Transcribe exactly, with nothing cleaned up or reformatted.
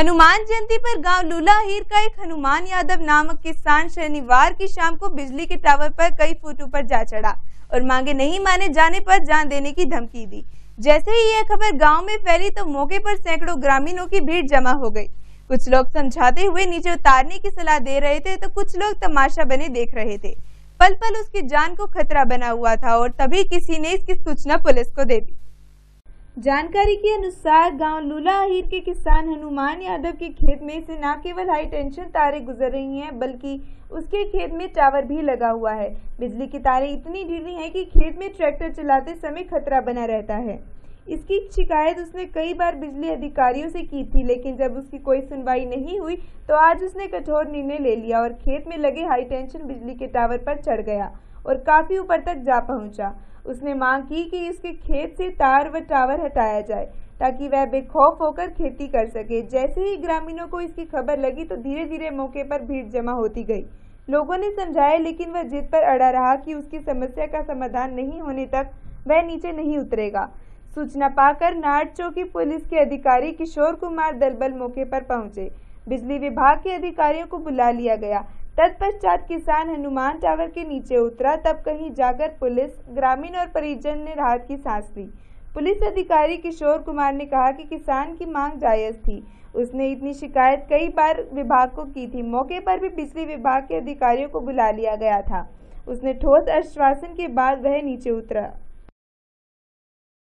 हनुमान जयंती पर गांव लूलाहीर का एक हनुमान यादव नामक किसान शनिवार की शाम को बिजली के टावर पर कई फुट ऊपर जा चढ़ा और मांगे नहीं माने जाने पर जान देने की धमकी दी। जैसे ही यह खबर गांव में फैली तो मौके पर सैकड़ों ग्रामीणों की भीड़ जमा हो गई। कुछ लोग समझाते हुए नीचे उतारने की सलाह दे रहे थे तो कुछ लोग तमाशा बने देख रहे थे। पल पल उसकी जान को खतरा बना हुआ था और तभी किसी ने इसकी सूचना पुलिस को दे दी। जानकारी के अनुसार गांव लूलाहीर के किसान हनुमान यादव के खेत में से न केवल हाई टेंशन तारें गुजर रही हैं बल्कि उसके खेत में टावर भी लगा हुआ है। बिजली की तारें इतनी ढीली हैं कि खेत में ट्रैक्टर चलाते समय खतरा बना रहता है। इसकी शिकायत उसने कई बार बिजली अधिकारियों से की थी, लेकिन जब उसकी कोई सुनवाई नहीं हुई तो आज उसने कठोर निर्णय ले लिया और खेत में लगे हाई टेंशन बिजली के टावर पर चढ़ गया और काफी ऊपर तक जा पहुंचा। उसने मांग की कि उसके खेत से तार व टावर हटाया जाए ताकि वह बेखौफ होकर खेती कर सके। जैसे ही ग्रामीणों को इसकी खबर लगी तो धीरे धीरे मौके पर भीड़ जमा होती गई। लोगों ने समझाया, लेकिन वह जिद पर अड़ा रहा कि उसकी समस्या का समाधान नहीं होने तक वह नीचे नहीं उतरेगा। सूचना पाकर नाट चौकी पुलिस के अधिकारी किशोर कुमार दलबल मौके पर पहुंचे। बिजली विभाग के अधिकारियों को बुला लिया गया। तत्पश्चात किसान हनुमान टावर के नीचे उतरा। तब कहीं जाकर पुलिस, ग्रामीण और परिजन ने राहत की सांस ली। पुलिस अधिकारी किशोर कुमार ने कहा कि किसान की मांग जायज थी। उसने इतनी शिकायत कई बार विभाग को की थी। मौके पर भी बिजली विभाग के अधिकारियों को बुला लिया गया था। उसने ठोस आश्वासन के बाद वह नीचे उतरा।